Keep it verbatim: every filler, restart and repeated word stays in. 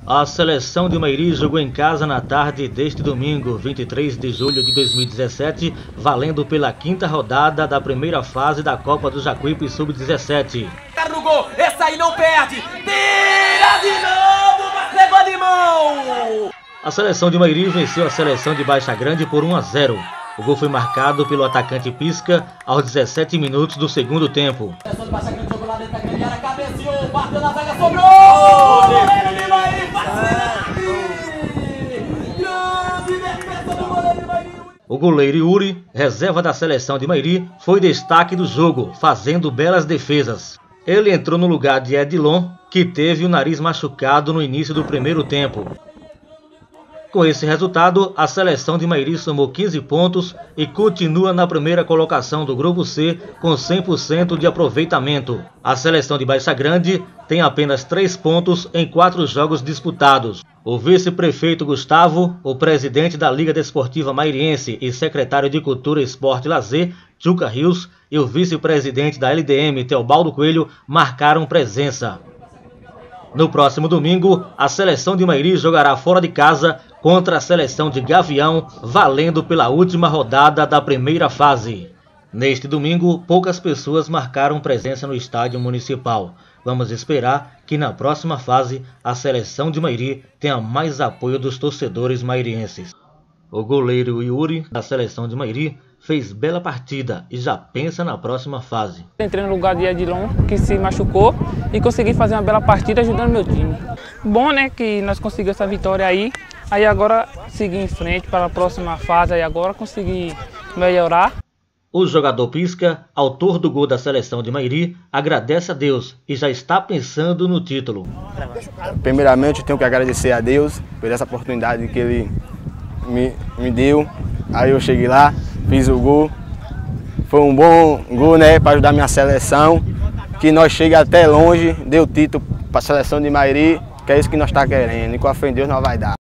A seleção de Mairi jogou em casa na tarde deste domingo, vinte e três de julho de dois mil e dezessete, valendo pela quinta rodada da primeira fase da Copa do Jacuípe sub dezessete. Cara no gol, esse aí não perde, tira de novo, mas pegou de mão! A seleção de Mairi venceu a seleção de Baixa Grande por um a zero. O gol foi marcado pelo atacante Pisca aos dezessete minutos do segundo tempo. A seleção de Baixa Grande jogou lá dentro da grande área, cabeceou, bateu na zaga, sobrou! O goleiro de Mairi, grande defesa do goleiro de Mairi. O goleiro Yuri, reserva da seleção de Mairi, foi destaque do jogo, fazendo belas defesas. Ele entrou no lugar de Edilon, que teve o nariz machucado no início do primeiro tempo. Com esse resultado, a seleção de Mairi somou quinze pontos e continua na primeira colocação do Grupo C com cem por cento de aproveitamento. A seleção de Baixa Grande tem apenas três pontos em quatro jogos disputados. O vice-prefeito Gustavo, o presidente da Liga Desportiva Mairiense e secretário de Cultura, Esporte e Lazer, Chuca Rios, e o vice-presidente da L D M, Teobaldo Coelho, marcaram presença. No próximo domingo, a seleção de Mairi jogará fora de casa contra a seleção de Gavião, valendo pela última rodada da primeira fase. Neste domingo, poucas pessoas marcaram presença no estádio municipal. Vamos esperar que na próxima fase a seleção de Mairi tenha mais apoio dos torcedores mairienses. O goleiro Yuri, da seleção de Mairi, fez bela partida e já pensa na próxima fase. Entrei no lugar de Edilon, que se machucou, e consegui fazer uma bela partida ajudando meu time. Bom, né, que nós conseguimos essa vitória aí, aí agora seguir em frente para a próxima fase, aí agora conseguir melhorar. O jogador Pisca, autor do gol da seleção de Mairi, agradece a Deus e já está pensando no título. Primeiramente, eu tenho que agradecer a Deus por essa oportunidade que Ele me, me deu. Aí eu cheguei lá, fiz o gol. Foi um bom gol, né, para ajudar minha seleção. Que nós chegamos até longe, deu título para a seleção de Mairi, que é isso que nós estamos querendo. E com a fé em Deus nós vai dar.